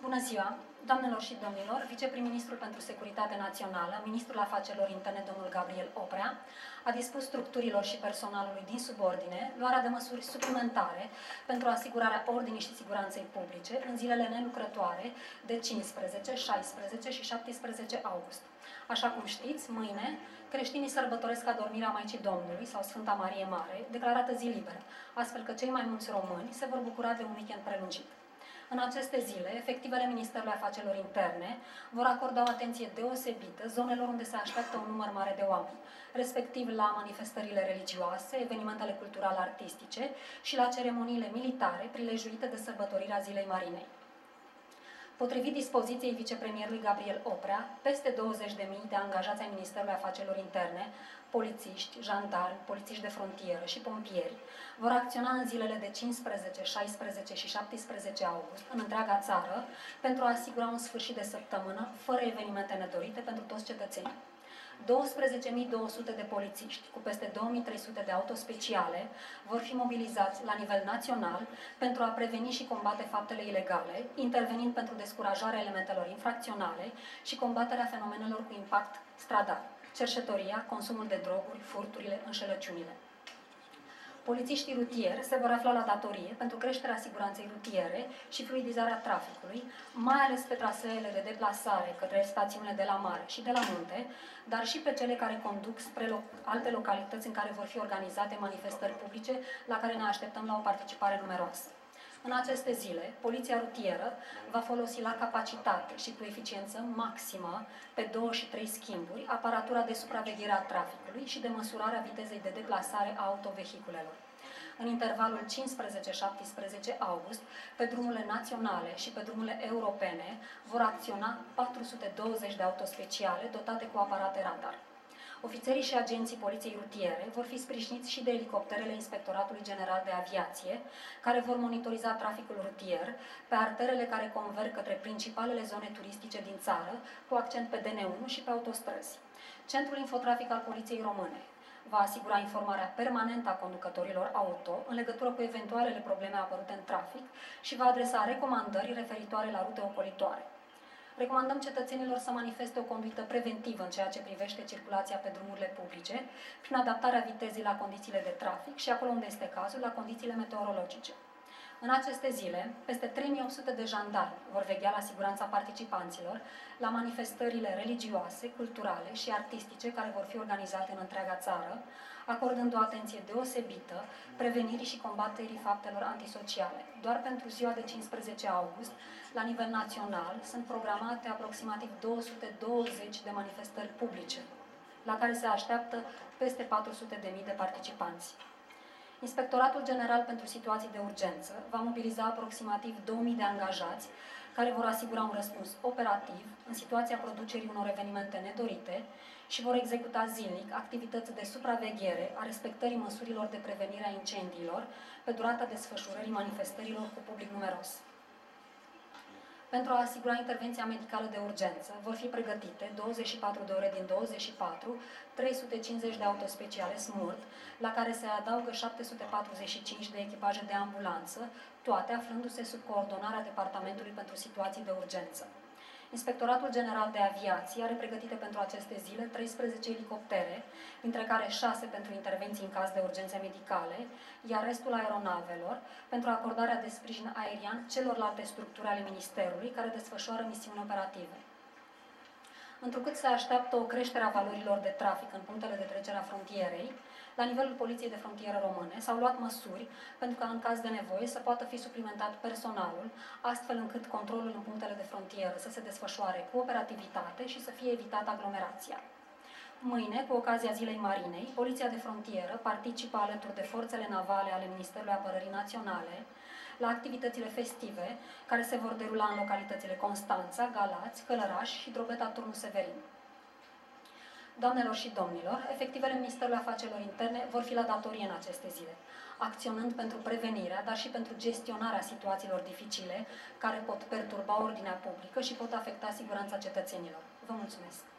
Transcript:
Bună ziua, doamnelor și domnilor! Viceprim-ministrul pentru Securitate Națională, ministrul Afacerilor Interne, domnul Gabriel Oprea, a dispus structurilor și personalului din subordine luarea de măsuri suplimentare pentru asigurarea ordinii și siguranței publice în zilele nelucrătoare de 15, 16 și 17 august. Așa cum știți, mâine creștinii sărbătoresc adormirea Maicii Domnului sau Sfânta Marie Mare, declarată zi liberă, astfel că cei mai mulți români se vor bucura de un weekend prelungit. În aceste zile, efectivele Ministerului Afacerilor Interne vor acorda o atenție deosebită zonelor unde se așteaptă un număr mare de oameni, respectiv la manifestările religioase, evenimentele cultural-artistice și la ceremoniile militare prilejuite de sărbătorirea Zilei Marinei. Potrivit dispoziției vicepremierului Gabriel Oprea, peste 20.000 de angajați ai Ministerului Afacerilor Interne, polițiști, jandarmi, polițiști de frontieră și pompieri vor acționa în zilele de 15, 16 și 17 august în întreaga țară pentru a asigura un sfârșit de săptămână fără evenimente nedorite pentru toți cetățenii. 12.200 de polițiști cu peste 2.300 de autospeciale vor fi mobilizați la nivel național pentru a preveni și combate faptele ilegale, intervenind pentru descurajarea elementelor infracționale și combaterea fenomenelor cu impact stradal, cerșetoria, consumul de droguri, furturile, înșelăciunile. Polițiștii rutieri se vor afla la datorie pentru creșterea siguranței rutiere și fluidizarea traficului, mai ales pe traseele de deplasare către stațiunile de la mare și de la munte, dar și pe cele care conduc spre alte localități în care vor fi organizate manifestări publice la care ne așteptăm la o participare numeroasă. În aceste zile, poliția rutieră va folosi la capacitate și cu eficiență maximă, pe 2 și 3 schimburi, aparatura de supraveghere a traficului și de măsurare a vitezei de deplasare a autovehiculelor. În intervalul 15-17 august, pe drumurile naționale și pe drumurile europene, vor acționa 420 de autospeciale dotate cu aparate radar. Ofițerii și agenții Poliției Rutiere vor fi sprijiniți și de elicopterele Inspectoratului General de Aviație, care vor monitoriza traficul rutier pe arterele care converg către principalele zone turistice din țară, cu accent pe DN1 și pe autostrăzi. Centrul Infotrafic al Poliției Române va asigura informarea permanentă a conducătorilor auto în legătură cu eventualele probleme apărute în trafic și va adresa recomandări referitoare la rute ocolitoare. Recomandăm cetățenilor să manifeste o conduită preventivă în ceea ce privește circulația pe drumurile publice, prin adaptarea vitezei la condițiile de trafic și, acolo unde este cazul, la condițiile meteorologice. În aceste zile, peste 3800 de jandarmi vor veghea la siguranța participanților la manifestările religioase, culturale și artistice care vor fi organizate în întreaga țară, acordând o atenție deosebită prevenirii și combaterii faptelor antisociale. Doar pentru ziua de 15 august, la nivel național, sunt programate aproximativ 220 de manifestări publice, la care se așteaptă peste 400.000 de participanți. Inspectoratul General pentru Situații de Urgență va mobiliza aproximativ 2.000 de angajați care vor asigura un răspuns operativ în situația producerii unor evenimente nedorite și vor executa zilnic activități de supraveghere a respectării măsurilor de prevenire a incendiilor pe durata desfășurării manifestărilor cu public numeros. Pentru a asigura intervenția medicală de urgență, vor fi pregătite 24 de ore din 24, 350 de autospeciale SMURT, la care se adaugă 745 de echipaje de ambulanță, toate aflându-se sub coordonarea Departamentului pentru Situații de Urgență. Inspectoratul General de Aviație are pregătite pentru aceste zile 13 elicoptere, dintre care 6 pentru intervenții în caz de urgențe medicale, iar restul aeronavelor pentru acordarea de sprijin aerian celorlalte structuri ale Ministerului care desfășoară misiuni operative. Întrucât se așteaptă o creștere a valorilor de trafic în punctele de trecere a frontierei, la nivelul Poliției de Frontieră Române s-au luat măsuri pentru ca în caz de nevoie să poată fi suplimentat personalul, astfel încât controlul în punctele de frontieră să se desfășoare cu operativitate și să fie evitată aglomerația. Mâine, cu ocazia Zilei Marinei, Poliția de Frontieră participă alături de forțele navale ale Ministerului Apărării Naționale la activitățile festive care se vor derula în localitățile Constanța, Galați, Călăraș și Drobeta Turnu Severin. Doamnelor și domnilor, efectivele Ministerului Afacerilor Interne vor fi la datorie în aceste zile, acționând pentru prevenirea, dar și pentru gestionarea situațiilor dificile care pot perturba ordinea publică și pot afecta siguranța cetățenilor. Vă mulțumesc!